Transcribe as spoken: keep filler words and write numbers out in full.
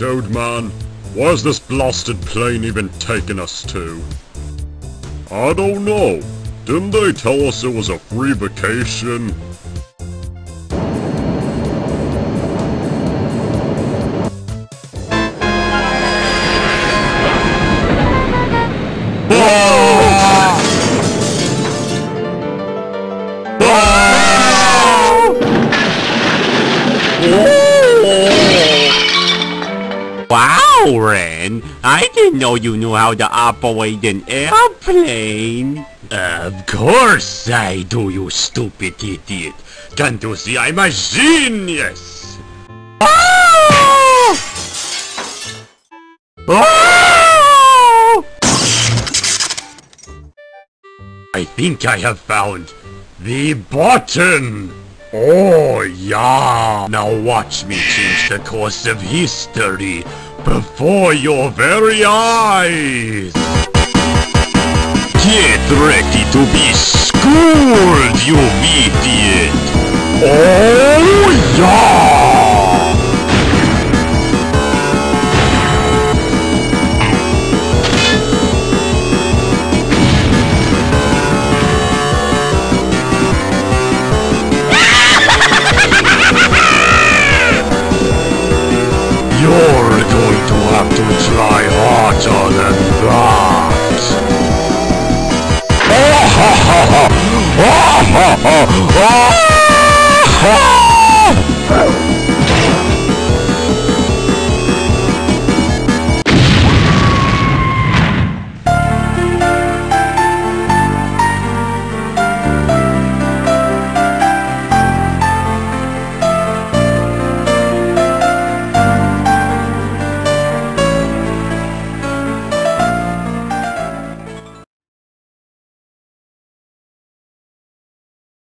old man? Where's this blasted plane even taking us to? I don't know. Didn't they tell us it was a free vacation? Wow, Ren! I didn't know you knew how to operate an airplane! Of course I do, you stupid idiot! Can't you see I'm a genius? Ah! Ah! I think I have found the button! Oh yeah! Now watch me change the course of history before your very eyes! Get ready to be schooled, you idiot! Oh yeah! You're going to have to try harder than that! Oh ha ha ha! Oh ha ha ha!